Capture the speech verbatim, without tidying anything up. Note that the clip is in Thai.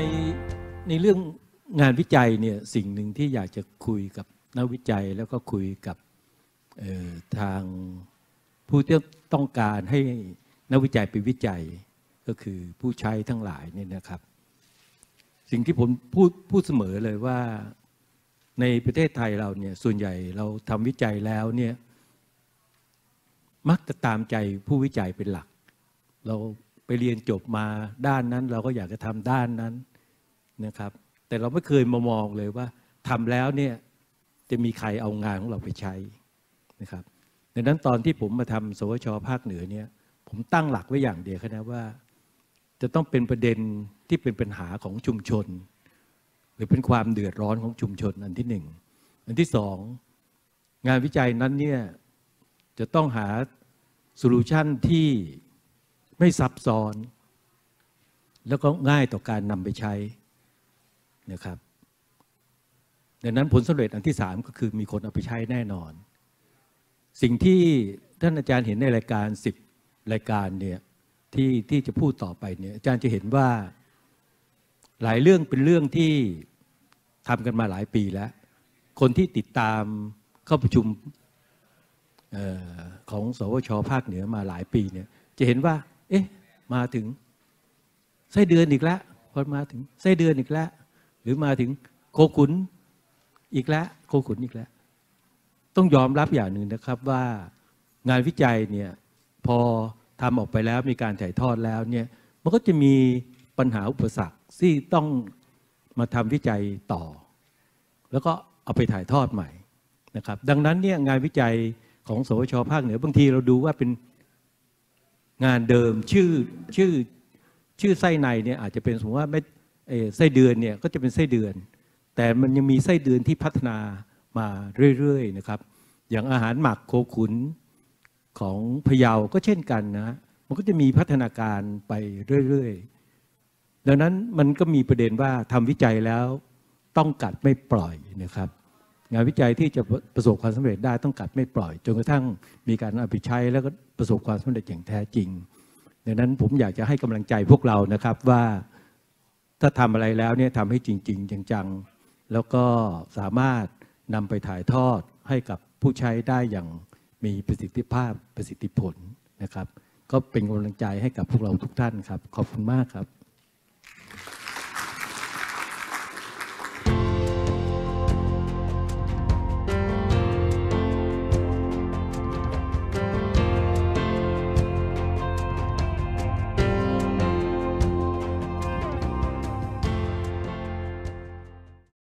ในเรื่องงานวิจัยเนี่ยสิ่งหนึ่งที่อยากจะคุยกับนักวิจัยแล้วก็คุยกับทางผู้ที่ต้องการให้นักวิจัยไปวิจัยก็คือผู้ใช้ทั้งหลายเนี่ยนะครับสิ่งที่ผมพูดพูดเสมอเลยว่าในประเทศไทยเราเนี่ยส่วนใหญ่เราทำวิจัยแล้วเนี่ยมักจะตามใจผู้วิจัยเป็นหลักเราไปเรียนจบมาด้านนั้นเราก็อยากจะทำด้านนั้นนะครับแต่เราไม่เคยมามองเลยว่าทำแล้วเนี่ยจะมีใครเอางานของเราไปใช้นะครับดังนั้นตอนที่ผมมาทำสวช.ภาคเหนือเนี่ยผมตั้งหลักไว้อย่างเดียวนะว่าจะต้องเป็นประเด็นที่เป็นปัญหาของชุมชนหรือเป็นความเดือดร้อนของชุมชนอันที่หนึ่งอันที่สองงานวิจัยนั้นเนี่ยจะต้องหาโซลูชันที่ไม่ซับซ้อนแล้วก็ง่ายต่อการนำไปใช้นะครับดังนั้นผลสำเร็จอันที่สามก็คือมีคนเอาไปใช้แน่นอนสิ่งที่ท่านอาจารย์เห็นในรายการสิบรายการเนี่ยที่ที่จะพูดต่อไปเนี่ยอาจารย์จะเห็นว่าหลายเรื่องเป็นเรื่องที่ทำกันมาหลายปีแล้วคนที่ติดตามเข้าประชุมออของสวช.ภาคเหนือมาหลายปีเนี่ยจะเห็นว่าเอ๊ะมาถึงไส้เดือนอีกแล้วพอมาถึงไส้เดือนอีกแล้วหรือมาถึงโคขุนอีกแล้วโคขุนอีกแล้วต้องยอมรับอย่างหนึ่งนะครับว่างานวิจัยเนี่ยพอทำออกไปแล้วมีการถ่ายทอดแล้วเนี่ยมันก็จะมีปัญหาอุปสรรคที่ต้องมาทำวิจัยต่อแล้วก็เอาไปถ่ายทอดใหม่นะครับดังนั้นเนี่ยงานวิจัยของสวช.ภาคเหนือบางทีเราดูว่าเป็นงานเดิมชื่อชื่อชื่อไส้ในเนี่ยอาจจะเป็นสมมติว่าไม่ไส้เดือนเนี่ยก็จะเป็นไส้เดือนแต่มันยังมีไส้เดือนที่พัฒนามาเรื่อยๆนะครับอย่างอาหารหมักโคขุนของพะเยาก็เช่นกันนะมันก็จะมีพัฒนาการไปเรื่อยๆดังนั้นมันก็มีประเด็นว่าทำวิจัยแล้วต้องกัดไม่ปล่อยนะครับงานวิจัยที่จะประสบความสำเร็จได้ต้องกัดไม่ปล่อยจนกระทั่งมีการเอาไปใช้แล้วก็ประสบความสำเร็จอย่างแท้จริงดังนั้นผมอยากจะให้กำลังใจพวกเรานะครับว่าถ้าทำอะไรแล้วเนี่ยทำให้จริงๆจังๆแล้วก็สามารถนำไปถ่ายทอดให้กับผู้ใช้ได้อย่างมีประสิทธิภาพประสิทธิผลนะครับก็เป็นกำลังใจให้กับพวกเราทุกท่านครับขอบคุณมากครับ